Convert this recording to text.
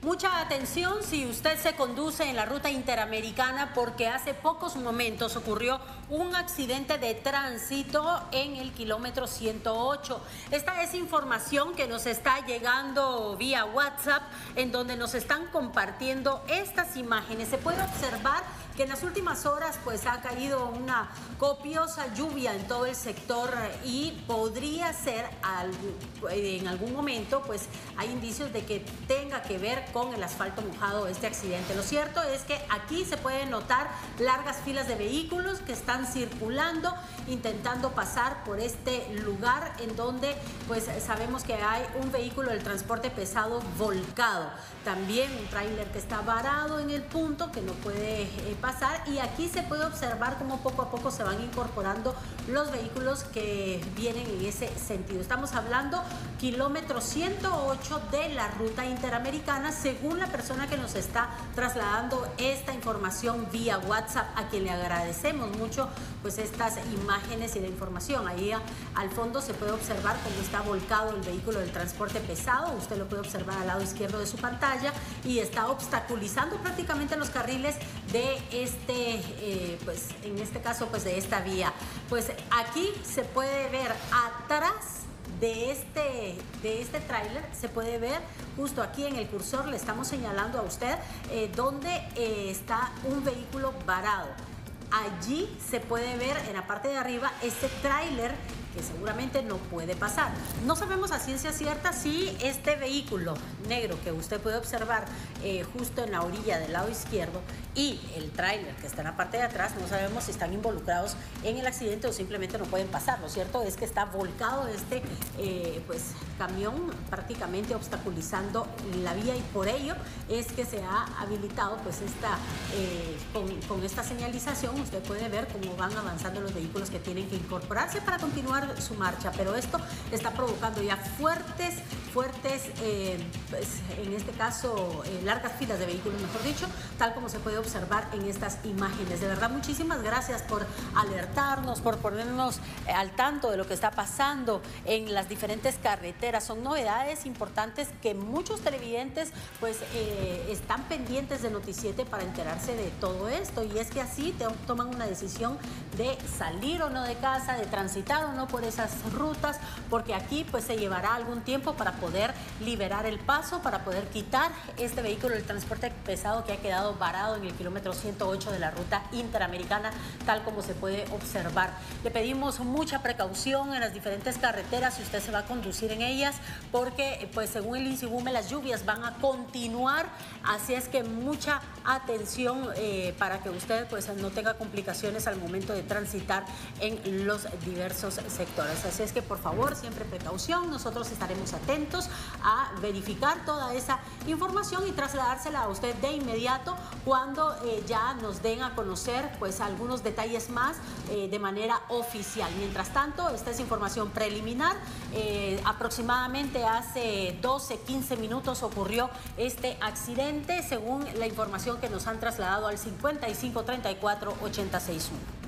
Mucha atención si usted se conduce en la ruta interamericana, porque hace pocos momentos ocurrió un accidente de tránsito en el kilómetro 108. Esta es información que nos está llegando vía WhatsApp, en donde nos están compartiendo estas imágenes. Se puede observar que en las últimas horas pues ha caído una copiosa lluvia en todo el sector y podría ser en algún momento, pues hay indicios de que tenga que ver con el asfalto mojado este accidente. Lo cierto es que aquí se pueden notar largas filas de vehículos que están circulando, intentando pasar por este lugar en donde pues sabemos que hay un vehículo del transporte pesado volcado. También un tráiler que está varado en el punto, que no puede pasar, y aquí se puede observar cómo poco a poco se van incorporando los vehículos que vienen en ese sentido. Estamos hablando kilómetro 108 de la ruta interamericana, según la persona que nos está trasladando esta información vía WhatsApp, a quien le agradecemos mucho pues estas imágenes y la información. Ahí al fondo se puede observar cómo está volcado el vehículo del transporte pesado. Usted lo puede observar al lado izquierdo de su pantalla, y está obstaculizando prácticamente los carriles de pues en este caso pues de esta vía. Pues aquí se puede ver atrás de este tráiler, se puede ver justo aquí en el cursor, le estamos señalando a usted donde está un vehículo varado. Allí se puede ver en la parte de arriba este tráiler que seguramente no puede pasar. No sabemos a ciencia cierta si este vehículo negro que usted puede observar justo en la orilla del lado izquierdo y el tráiler que está en la parte de atrás, no sabemos si están involucrados en el accidente o simplemente no pueden pasar. Lo cierto es que está volcado este pues camión, prácticamente obstaculizando la vía, y por ello es que se ha habilitado pues con esta señalización. Usted puede ver cómo van avanzando los vehículos que tienen que incorporarse para continuar su marcha, pero esto está provocando ya fuertes, pues, en este caso largas filas de vehículos, mejor dicho, tal como se puede observar en estas imágenes. De verdad, muchísimas gracias por alertarnos, por ponernos al tanto de lo que está pasando en las diferentes carreteras. Son novedades importantes que muchos televidentes pues están pendientes de Noticiete para enterarse de todo esto, y es que así toman una decisión de salir o no de casa, de transitar o no por esas rutas, porque aquí pues se llevará algún tiempo para poder liberar el paso, para poder quitar este vehículo del transporte pesado que ha quedado varado en el kilómetro 108 de la ruta interamericana, tal como se puede observar. Le pedimos mucha precaución en las diferentes carreteras si usted se va a conducir en ellas, porque pues según el INSIGUME las lluvias van a continuar, así es que mucha atención para que usted pues no tenga complicaciones al momento de transitar en los diversos sectores. Así es que por favor, siempre precaución. Nosotros estaremos atentos a verificar toda esa información y trasladársela a usted de inmediato cuando ya nos den a conocer pues algunos detalles más de manera oficial. Mientras tanto, esta es información preliminar. Aproximadamente hace 12-15 minutos ocurrió este accidente, según la información que nos han trasladado al 5534-861.